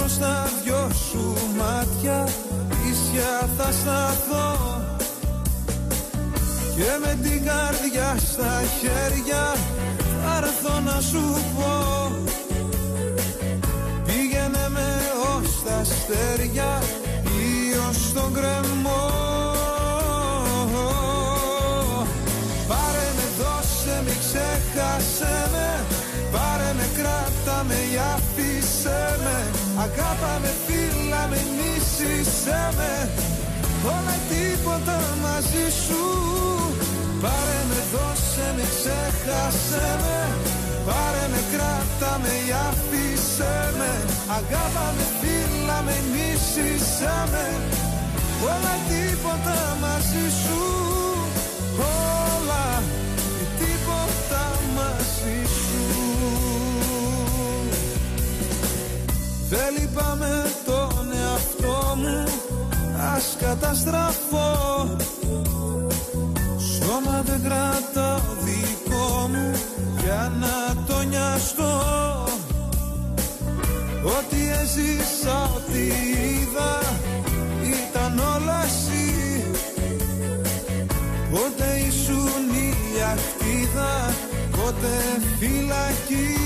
Μόνο στα δυο σου μάτια ίσια θα σταθώ και με την καρδιά στα χέρια θα έρθω να σου πω. Πήγαινε με ως τα αστέρια ή ως τον κρεμό. Πάρε με, δώσε με, ξέχασε με. Πάρε με, κράτα με ή άφησέ με. Αγάπα με, φίλα με, μίσησέ με. Όλα τίποτα μαζί σου. Πάρε με, δώσε με, ξέχασε με. Πάρε με, κράτα με ή άφησέ με. Αγάπα με, φίλα με, μίσησέ με. Όλα τίποτα μαζί σου. Όλα τίποτα μαζί σου. Δεν λυπάμαι τον εαυτό μου, ας καταστραφώ. Σώμα δεν κρατάω δικό μου για να το νοιαστώ. Ό,τι έζησα, ό,τι είδα ήταν όλα εσύ. Πότε ήσουν η αχτίδα, πότε φυλακή.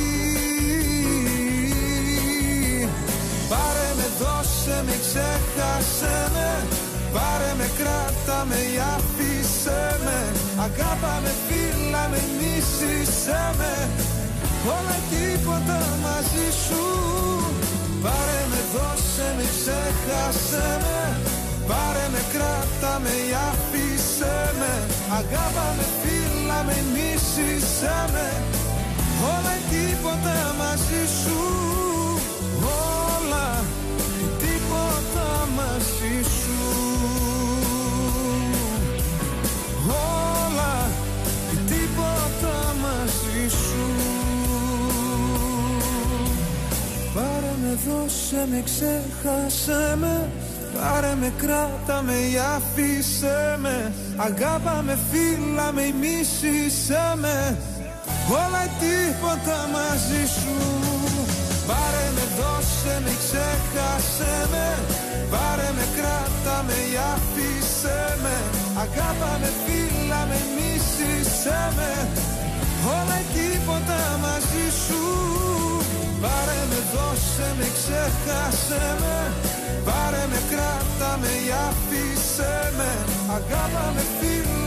Πάρε με, δώσε με, ξέχασε με. Πάρε με, κράτα με ή άφησέ με. Αγάπα με, φίλα με, μίσησέ με. Όλα τίποτα μαζί σου. Πάρε με, δώσε με, ξέχασε με. Πάρε με, κράτα με ή άφησέ με. Αγάπα με, φίλα με, μίσησέ με. Όλα τίποτα μαζί σου. Όλα τίποτα μαζί σου. Όλα τίποτα μαζί σου. Πάρε με, δώσε με, ξέχασε με. Πάρε με, κράτα με ή άφησέ με. Αγάπα με, φίλα με, μίσησέ με. Όλα τίποτα μαζί σου. Πάρε με, δώσε με, ξέχασε με. Πάρε με, κράτα με ή άφησέ με. Αγάπα με, φίλα με, μίσησέ με. Όλα τίποτα μαζί σου. Πάρε με, δώσε με, ξέχασε με. Πάρε με, κράτα με ή άφησέ με. Αγάπα με, φίλα